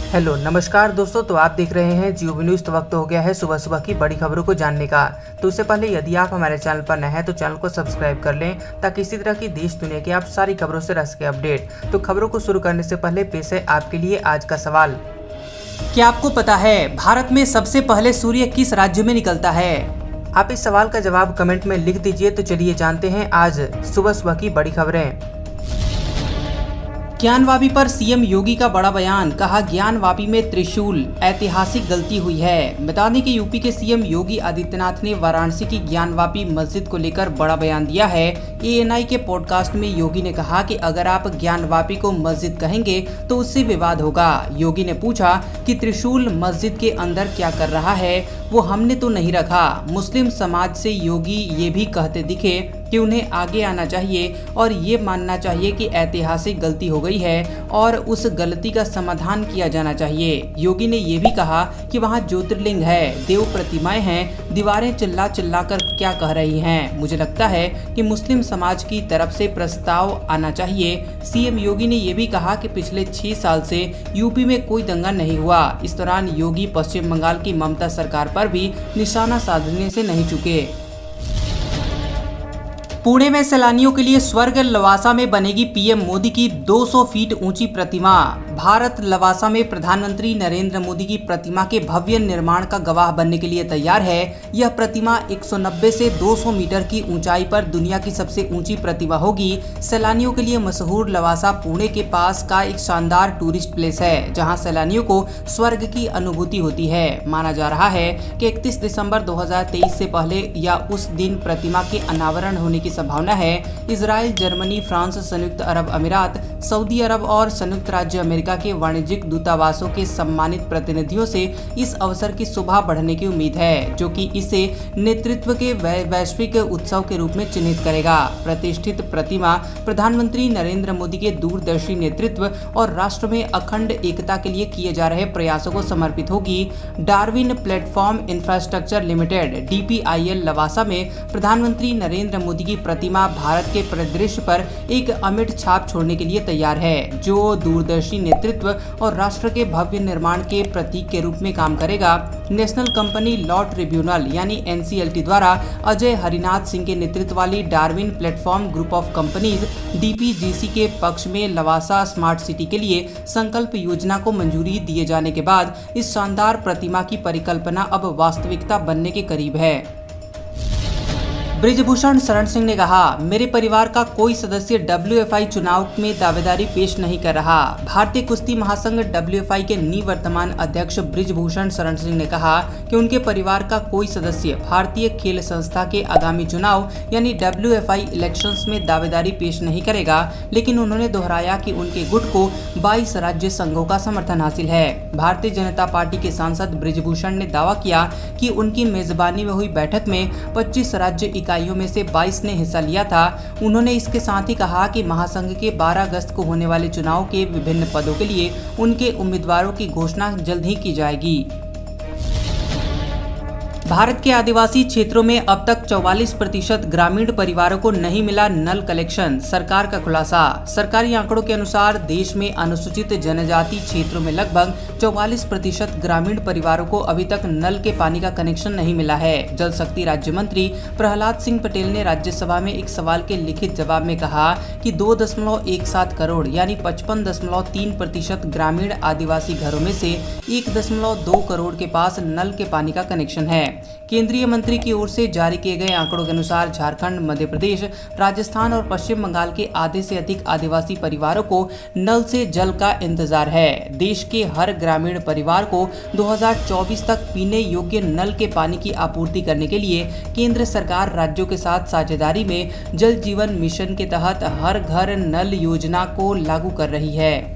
Hello नमस्कार दोस्तों, तो आप देख रहे हैं जियो न्यूज़। तो वक्त हो गया है सुबह सुबह की बड़ी खबरों को जानने का। तो उससे पहले यदि आप हमारे चैनल पर नए हैं तो चैनल को सब्सक्राइब कर लें ताकि इसी तरह की देश दुनिया की आप सारी खबरों से रह सके अपडेट। तो खबरों को शुरू करने से पहले पेश है आपके लिए आज का सवाल। क्या आपको पता है भारत में सबसे पहले सूर्य किस राज्य में निकलता है? आप इस सवाल का जवाब कमेंट में लिख दीजिए। तो चलिए जानते हैं आज सुबह सुबह की बड़ी खबरें। ज्ञानवापी पर सीएम योगी का बड़ा बयान, कहा ज्ञानवापी में त्रिशूल, ऐतिहासिक गलती हुई है। बता दें कि यूपी के सीएम योगी आदित्यनाथ ने वाराणसी की ज्ञानवापी मस्जिद को लेकर बड़ा बयान दिया है। एएनआई के पॉडकास्ट में योगी ने कहा कि अगर आप ज्ञानवापी को मस्जिद कहेंगे तो उससे विवाद होगा। योगी ने पूछा कि त्रिशूल मस्जिद के अंदर क्या कर रहा है, वो हमने तो नहीं रखा। मुस्लिम समाज से योगी ये भी कहते दिखे कि उन्हें आगे आना चाहिए और ये मानना चाहिए कि ऐतिहासिक गलती हो गई है और उस गलती का समाधान किया जाना चाहिए। योगी ने ये भी कहा कि वहाँ ज्योतिर्लिंग है, देव प्रतिमाएं हैं, दीवारें चिल्ला चिल्ला कर क्या कह रही हैं। मुझे लगता है कि मुस्लिम समाज की तरफ से प्रस्ताव आना चाहिए। सीएम योगी ने ये भी कहा कि पिछले 6 साल से यूपी में कोई दंगा नहीं हुआ। इस दौरान योगी पश्चिम बंगाल की ममता सरकार पर भी निशाना साधने से नहीं चूके। पुणे में सैलानियों के लिए स्वर्ग लवासा में बनेगी पीएम मोदी की 200 फीट ऊंची प्रतिमा। भारत लवासा में प्रधानमंत्री नरेंद्र मोदी की प्रतिमा के भव्य निर्माण का गवाह बनने के लिए तैयार है। यह प्रतिमा 190 से 200 मीटर की ऊंचाई पर दुनिया की सबसे ऊंची प्रतिमा होगी। सैलानियों के लिए मशहूर लवासा पुणे के पास का एक शानदार टूरिस्ट प्लेस है, जहां सैलानियों को स्वर्ग की अनुभूति होती है। माना जा रहा है कि 31 दिसंबर 2023 से पहले या उस दिन प्रतिमा के अनावरण होने की संभावना है। इजराइल, जर्मनी, फ्रांस, संयुक्त अरब अमीरात, सऊदी अरब और संयुक्त राज्य अमेरिका के वाणिज्यिक दूतावासों के सम्मानित प्रतिनिधियों से इस अवसर की शोभा बढ़ने की उम्मीद है, जो कि इसे नेतृत्व के वैश्विक उत्सव के रूप में चिन्हित करेगा। प्रतिष्ठित प्रतिमा प्रधानमंत्री नरेंद्र मोदी के दूरदर्शी नेतृत्व और राष्ट्र में अखंड एकता के लिए किए जा रहे प्रयासों को समर्पित होगी। Darwin platform infrastructure limited DPIL Lavasa में प्रधानमंत्री नरेंद्र मोदी की प्रतिमा भारत के परिदृश्य पर एक अमिट छाप छोड़ने के लिए तैयार है, जो दूरदर्शी नेतृत्व और राष्ट्र के भव्य निर्माण के प्रतीक के रूप में काम करेगा। नेशनल कंपनी लॉ ट्रिब्यूनल यानी NCLT द्वारा अजय हरिनाथ सिंह के नेतृत्व वाली Darwin platform group of companies DPGC के पक्ष में लवासा स्मार्ट सिटी के लिए संकल्प योजना को मंजूरी दिए जाने के बाद इस शानदार प्रतिमा की परिकल्पना अब वास्तविकता बनने के करीब है। बृजभूषण शरण सिंह ने कहा, मेरे परिवार का कोई सदस्य WFI चुनाव में दावेदारी पेश नहीं कर रहा। भारतीय कुश्ती महासंघ WFI के निवर्तमान अध्यक्ष बृजभूषण शरण सिंह ने कहा कि उनके परिवार का कोई सदस्य भारतीय खेल संस्था के आगामी चुनाव यानी WFI इलेक्शंस में दावेदारी पेश नहीं करेगा, लेकिन उन्होंने दोहराया कि उनके गुट को 22 राज्य संघों का समर्थन हासिल है। भारतीय जनता पार्टी के सांसद बृजभूषण ने दावा किया कि उनकी मेजबानी में हुई बैठक में 25 राज्य इकाइयों में से 22 ने हिस्सा लिया था। उन्होंने इसके साथ ही कहा कि महासंघ के 12 अगस्त को होने वाले चुनाव के विभिन्न पदों के लिए उनके उम्मीदवारों की घोषणा जल्द ही की जाएगी। भारत के आदिवासी क्षेत्रों में अब तक 44% ग्रामीण परिवारों को नहीं मिला नल कनेक्शन, सरकार का खुलासा। सरकारी आंकड़ों के अनुसार देश में अनुसूचित जनजाति क्षेत्रों में लगभग 44% ग्रामीण परिवारों को अभी तक नल के पानी का कनेक्शन नहीं मिला है। जल शक्ति राज्य मंत्री प्रहलाद सिंह पटेल ने राज्यसभा में एक सवाल के लिखित जवाब में कहा कि 2.17 करोड़ यानी 55.3% ग्रामीण आदिवासी घरों में से 1.2 करोड़ के पास नल के पानी का कनेक्शन है। केंद्रीय मंत्री की ओर से जारी किए गए आंकड़ों के अनुसार झारखंड, मध्य प्रदेश, राजस्थान और पश्चिम बंगाल के आधे से अधिक आदिवासी परिवारों को नल से जल का इंतजार है। देश के हर ग्रामीण परिवार को 2024 तक पीने योग्य नल के पानी की आपूर्ति करने के लिए केंद्र सरकार राज्यों के साथ साझेदारी में जल जीवन मिशन के तहत हर घर नल योजना को लागू कर रही है।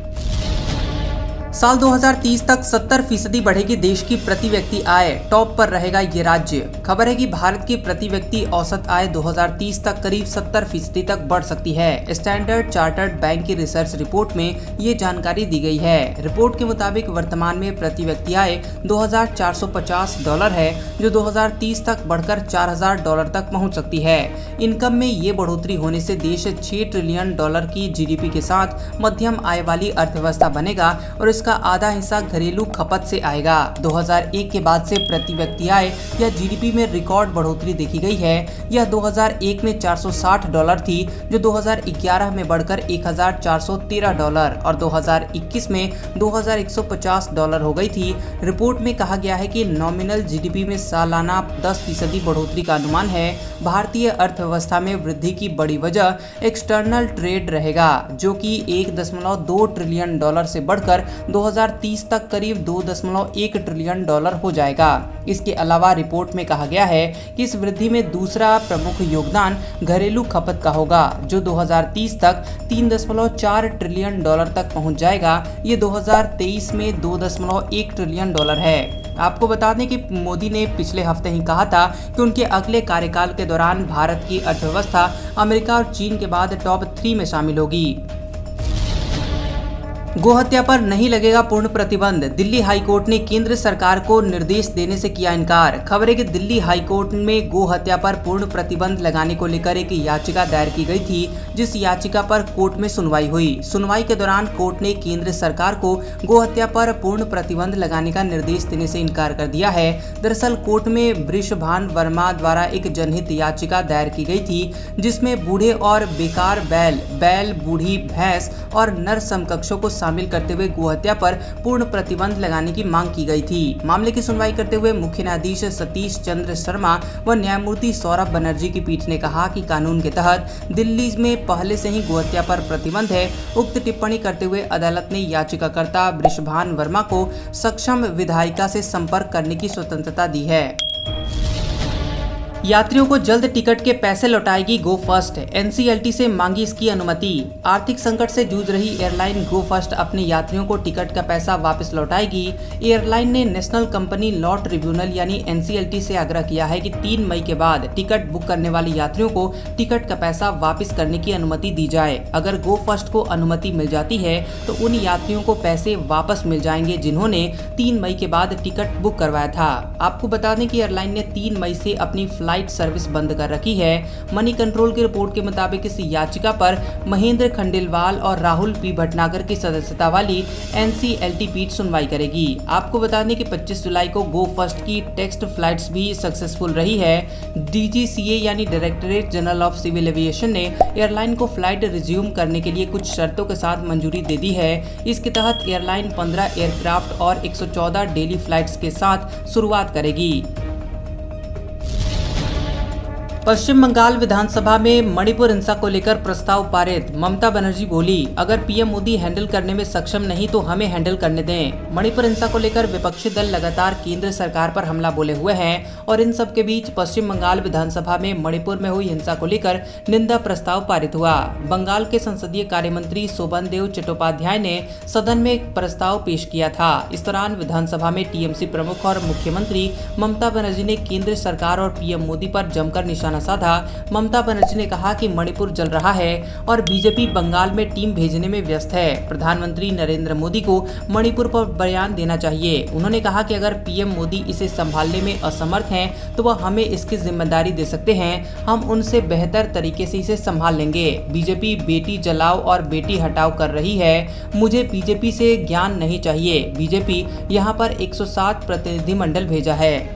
साल 2030 तक 70% बढ़ेगी देश की प्रति व्यक्ति आय, टॉप पर रहेगा ये राज्य। खबर है कि भारत की प्रति व्यक्ति औसत आय 2030 तक करीब 70% तक बढ़ सकती है। स्टैंडर्ड चार्टर्ड बैंक की रिसर्च रिपोर्ट में ये जानकारी दी गई है। रिपोर्ट के मुताबिक वर्तमान में प्रति व्यक्ति आय $2,450 है, जो 2030 तक बढ़कर $4,000 तक पहुंच सकती है। इनकम में ये बढ़ोतरी होने से देश $6 ट्रिलियन की GDP के साथ मध्यम आय वाली अर्थव्यवस्था बनेगा और इसका उसका आधा हिस्सा घरेलू खपत से आएगा। 2001 के बाद से प्रति व्यक्ति आय या जीडीपी में रिकॉर्ड बढ़ोतरी देखी गई है। यह 2001 में $460 थी, जो 2011 में बढ़कर $1413 और 2021 में $2150 हो गई थी। रिपोर्ट में कहा गया है कि नॉमिनल जीडीपी में सालाना 10% बढ़ोतरी का अनुमान है। भारतीय अर्थव्यवस्था में वृद्धि की बड़ी वजह एक्सटर्नल ट्रेड रहेगा, जो कि $1.2 ट्रिलियन से बढ़कर 2030 तक करीब $2.1 ट्रिलियन हो जाएगा। इसके अलावा रिपोर्ट में कहा गया है कि इस वृद्धि में दूसरा प्रमुख योगदान घरेलू खपत का होगा, जो 2030 तक $3.4 ट्रिलियन तक पहुंच जाएगा। ये 2023 में $2.1 ट्रिलियन है। आपको बता दें कि मोदी ने पिछले हफ्ते ही कहा था कि उनके अगले कार्यकाल के दौरान भारत की अर्थव्यवस्था अमेरिका और चीन के बाद टॉप 3 में शामिल होगी। गोहत्या पर नहीं लगेगा पूर्ण प्रतिबंध, दिल्ली हाईकोर्ट ने केंद्र सरकार को निर्देश देने से किया इनकार। खबर है कि दिल्ली हाईकोर्ट में गोहत्या पर पूर्ण प्रतिबंध लगाने को लेकर एक याचिका दायर की गई थी, जिस याचिका पर कोर्ट में सुनवाई हुई। सुनवाई के दौरान कोर्ट ने केंद्र सरकार को गोहत्या पर पूर्ण प्रतिबंध लगाने का निर्देश देने से इनकार कर दिया है। दरअसल कोर्ट में बृषभान वर्मा द्वारा एक जनहित याचिका दायर की गई थी, जिसमें बूढ़े और बेकार बैल, बूढ़ी भैंस और नर समकक्षों को शामिल करते हुए गोहत्या पर पूर्ण प्रतिबंध लगाने की मांग की गई थी। मामले की सुनवाई करते हुए मुख्य न्यायाधीश सतीश चंद्र शर्मा व न्यायमूर्ति सौरभ बनर्जी की पीठ ने कहा कि कानून के तहत दिल्ली में पहले से ही गोहत्या पर प्रतिबंध है। उक्त टिप्पणी करते हुए अदालत ने याचिकाकर्ता बृषभान वर्मा को सक्षम विधायिका से संपर्क करने की स्वतंत्रता दी है। यात्रियों को जल्द टिकट के पैसे लौटाएगी गो फर्स्ट, एनसीएलटी से मांगी इसकी अनुमति। आर्थिक संकट से जूझ रही एयरलाइन गो फर्स्ट अपने यात्रियों को टिकट का पैसा वापस लौटाएगी। एयरलाइन ने नेशनल कंपनी लॉ ट्रिब्यूनल यानी एनसीएलटी से आग्रह किया है कि 3 मई के बाद टिकट बुक करने वाले यात्रियों को टिकट का पैसा वापस करने की अनुमति दी जाए। अगर गो फर्स्ट को अनुमति मिल जाती है तो उन यात्रियों को पैसे वापस मिल जाएंगे जिन्होंने 3 मई के बाद टिकट बुक करवाया था। आपको बता दें कि एयरलाइन ने 3 मई से अपनी फ्लाइट सर्विस बंद कर रखी है। मनी कंट्रोल की रिपोर्ट के मुताबिक इस याचिका पर महेंद्र खंडेलवाल और राहुल पी भटनागर की सदस्यता वाली एनसीएलटी पीठ सुनवाई करेगी। आपको बता दें कि 25 जुलाई को गो फर्स्ट की टेस्ट फ्लाइट्स भी सक्सेसफुल रही है। डीजीसीए यानी directorate general of civil aviation ने एयरलाइन को फ्लाइट रिज्यूम करने के लिए कुछ शर्तों के साथ मंजूरी दे दी है। इसके तहत एयरलाइन 15 एयरक्राफ्ट और 114 डेली फ्लाइट्स के साथ शुरुआत करेगी। पश्चिम बंगाल विधानसभा में मणिपुर हिंसा को लेकर प्रस्ताव पारित। ममता बनर्जी बोली, अगर पीएम मोदी हैंडल करने में सक्षम नहीं तो हमें हैंडल करने दें। मणिपुर हिंसा को लेकर विपक्षी दल लगातार केंद्र सरकार पर हमला बोले हुए हैं और इन सब के बीच पश्चिम बंगाल विधानसभा में मणिपुर में हुई हिंसा को लेकर निंदा प्रस्ताव पारित हुआ। बंगाल के संसदीय कार्य मंत्री शोभन देव चट्टोपाध्याय ने सदन में एक प्रस्ताव पेश किया था। इस दौरान विधानसभा में टीएमसी प्रमुख और मुख्यमंत्री ममता बनर्जी ने केंद्र सरकार और पीएम मोदी पर जमकर निशाना साधा। ममता बनर्जी ने कहा कि मणिपुर जल रहा है और बीजेपी बंगाल में टीम भेजने में व्यस्त है। प्रधानमंत्री नरेंद्र मोदी को मणिपुर पर बयान देना चाहिए। उन्होंने कहा कि अगर पीएम मोदी इसे संभालने में असमर्थ हैं तो वह हमें इसकी जिम्मेदारी दे सकते हैं। हम उनसे बेहतर तरीके से इसे संभाल लेंगे। बीजेपी बेटी जलाओ और बेटी हटाओ कर रही है। मुझे बीजेपी से ज्ञान नहीं चाहिए। बीजेपी यहाँ पर 107 प्रतिनिधिमंडल भेजा है।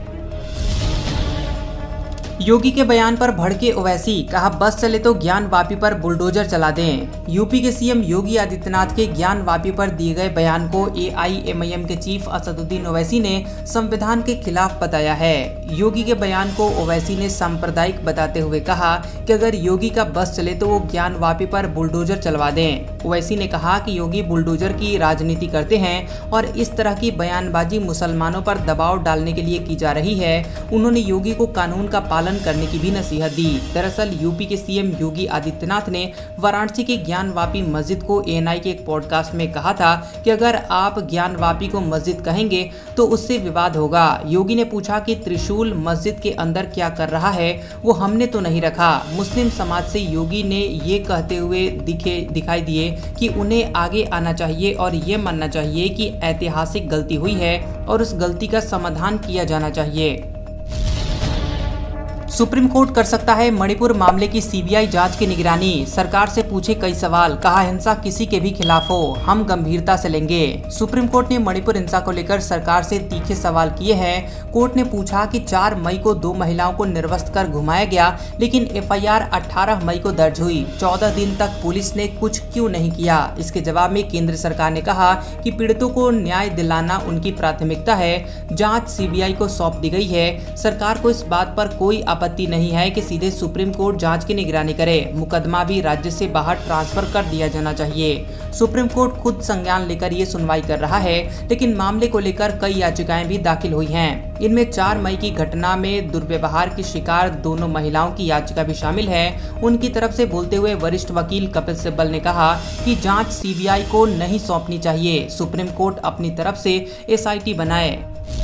योगी के बयान पर भड़के ओवैसी, कहा बस चले तो ज्ञान वापी पर बुलडोजर चला दें। यूपी के सीएम योगी आदित्यनाथ के ज्ञान वापी पर दिए गए बयान को एआईएमआईएम के चीफ असदुद्दीन ओवैसी ने संविधान के खिलाफ बताया है। योगी के बयान को ओवैसी ने सांप्रदायिक बताते हुए कहा कि अगर योगी का बस चले तो वो ज्ञान वापी पर बुलडोजर चलवा दें। ओवैसी ने कहा कि योगी बुलडोजर की राजनीति करते हैं और इस तरह की बयानबाजी मुसलमानों पर दबाव डालने के लिए की जा रही है। उन्होंने योगी को कानून का पालन करने की भी नसीहत दी। दरअसल यूपी के सीएम योगी आदित्यनाथ ने वाराणसी के ज्ञान वापी मस्जिद को एएनआई के एक पॉडकास्ट में कहा था कि अगर आप ज्ञान वापी को मस्जिद कहेंगे तो उससे विवाद होगा। योगी ने पूछा कि त्रिशूल मस्जिद के अंदर क्या कर रहा है, वो हमने तो नहीं रखा। मुस्लिम समाज से योगी ने ये कहते हुए दिखाई दिए कि उन्हें आगे आना चाहिए और ये मानना चाहिए कि ऐतिहासिक गलती हुई है और उस गलती का समाधान किया जाना चाहिए। सुप्रीम कोर्ट कर सकता है मणिपुर मामले की सीबीआई जांच की निगरानी, सरकार से पूछे कई सवाल, कहा हिंसा किसी के भी खिलाफ हो हम गंभीरता से लेंगे। सुप्रीम कोर्ट ने मणिपुर हिंसा को लेकर सरकार से तीखे सवाल किए हैं। कोर्ट ने पूछा कि 4 मई को 2 महिलाओं को निर्वस्त्र कर घुमाया गया, लेकिन एफआईआर 18 मई को दर्ज हुई। 14 दिन तक पुलिस ने कुछ क्यों नहीं किया। इसके जवाब में केंद्र सरकार ने कहा कि पीड़ितों को न्याय दिलाना उनकी प्राथमिकता है, जांच सीबीआई को सौंप दी गई है। सरकार को इस बात पर कोई आपत्ति नहीं है कि सीधे सुप्रीम कोर्ट जांच की निगरानी करे, मुकदमा भी राज्य से बाहर ट्रांसफर कर दिया जाना चाहिए। सुप्रीम कोर्ट खुद संज्ञान लेकर ये सुनवाई कर रहा है, लेकिन मामले को लेकर कई याचिकाएं भी दाखिल हुई हैं। इनमें 4 मई की घटना में दुर्व्यवहार की शिकार दोनों महिलाओं की याचिका भी शामिल है। उनकी तरफ से बोलते हुए वरिष्ठ वकील कपिल सिब्बल ने कहा कि जांच सीबीआई को नहीं सौंपनी चाहिए, सुप्रीम कोर्ट अपनी तरफ से एसआईटी बनाए।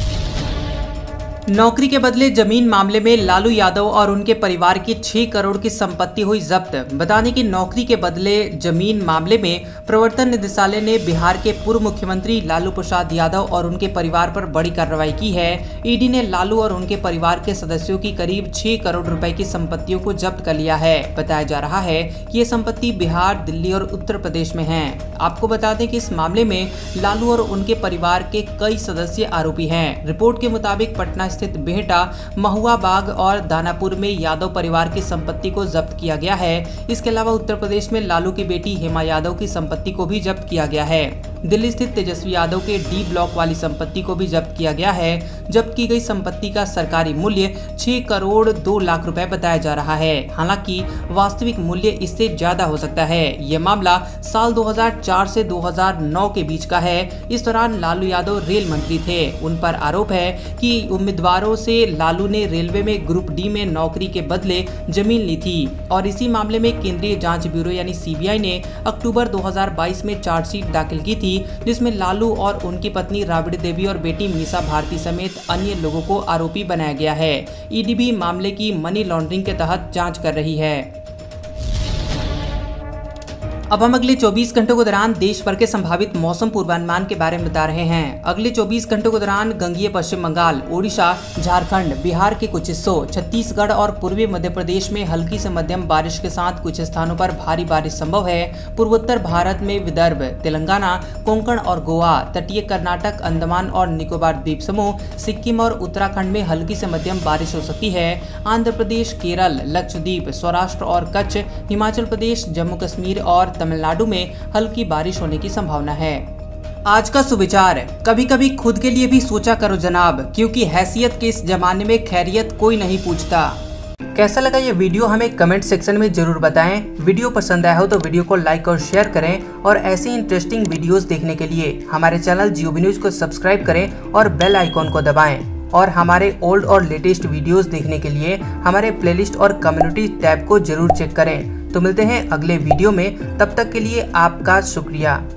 नौकरी के बदले जमीन मामले में लालू यादव और उनके परिवार की 6 करोड़ की संपत्ति हुई जब्त। बता दें कि नौकरी के बदले जमीन मामले में प्रवर्तन निदेशालय ने बिहार के पूर्व मुख्यमंत्री लालू प्रसाद यादव और उनके परिवार पर बड़ी कार्रवाई की है। ईडी ने लालू और उनके परिवार के सदस्यों की करीब 6 करोड़ रुपए की संपत्तियों को जब्त कर लिया है। बताया जा रहा है कि ये संपत्ति बिहार, दिल्ली और उत्तर प्रदेश में है। आपको बता दें कि इस मामले में लालू और उनके परिवार के कई सदस्य आरोपी हैं। रिपोर्ट के मुताबिक पटना स्थित बेहटा, महुआ बाग और दानापुर में यादव परिवार की संपत्ति को जब्त किया गया है। इसके अलावा उत्तर प्रदेश में लालू की बेटी हेमा यादव की संपत्ति को भी जब्त किया गया है। दिल्ली स्थित तेजस्वी यादव के डी ब्लॉक वाली संपत्ति को भी जब्त किया गया है। जब्त की गई संपत्ति का सरकारी मूल्य 6 करोड़ 2 लाख रुपए बताया जा रहा है। हालांकि वास्तविक मूल्य इससे ज्यादा हो सकता है। यह मामला साल 2004 से 2009 के बीच का है। इस दौरान लालू यादव रेल मंत्री थे। उन पर आरोप है कि उम्मीदवारों से लालू ने रेलवे में ग्रुप डी में नौकरी के बदले जमीन ली थी और इसी मामले में केंद्रीय जांच ब्यूरो यानी सीबीआई ने अक्टूबर 2022 में चार्जशीट दाखिल की थी, जिसमें लालू और उनकी पत्नी राबड़ी देवी और बेटी मीसा भारती समेत अन्य लोगों को आरोपी बनाया गया है। ईडी भी मामले की मनी लॉन्ड्रिंग के तहत जांच कर रही है। अब हम अगले 24 घंटों के दौरान देश भर के संभावित मौसम पूर्वानुमान के बारे में बता रहे हैं। अगले 24 घंटों के दौरान गंगीय पश्चिम बंगाल, ओडिशा, झारखंड, बिहार के कुछ हिस्सों, छत्तीसगढ़ और पूर्वी मध्य प्रदेश में हल्की से मध्यम बारिश के साथ कुछ स्थानों पर भारी बारिश संभव है। पूर्वोत्तर भारत में विदर्भ, तेलंगाना, कोंकण और गोवा, तटीय कर्नाटक, अंडमान और निकोबार द्वीप समूह, सिक्किम और उत्तराखंड में हल्की से मध्यम बारिश हो सकती है। आंध्र प्रदेश, केरल, लक्षद्वीप, सौराष्ट्र और कच्छ, हिमाचल प्रदेश, जम्मू कश्मीर और तमिलनाडु में हल्की बारिश होने की संभावना है। आज का सुविचार, कभी कभी खुद के लिए भी सोचा करो जनाब, क्योंकि हैसियत के इस जमाने में खैरियत कोई नहीं पूछता। कैसा लगा ये वीडियो हमें कमेंट सेक्शन में जरूर बताएं। वीडियो पसंद आया हो तो वीडियो को लाइक और शेयर करें और ऐसी इंटरेस्टिंग वीडियोस देखने के लिए हमारे चैनल जियो न्यूज को सब्सक्राइब करें और बेल आइकॉन को दबाएं। और हमारे ओल्ड और लेटेस्ट वीडियोस देखने के लिए हमारे प्लेलिस्ट और कम्युनिटी टैब को जरूर चेक करें। तो मिलते हैं अगले वीडियो में, तब तक के लिए आपका शुक्रिया।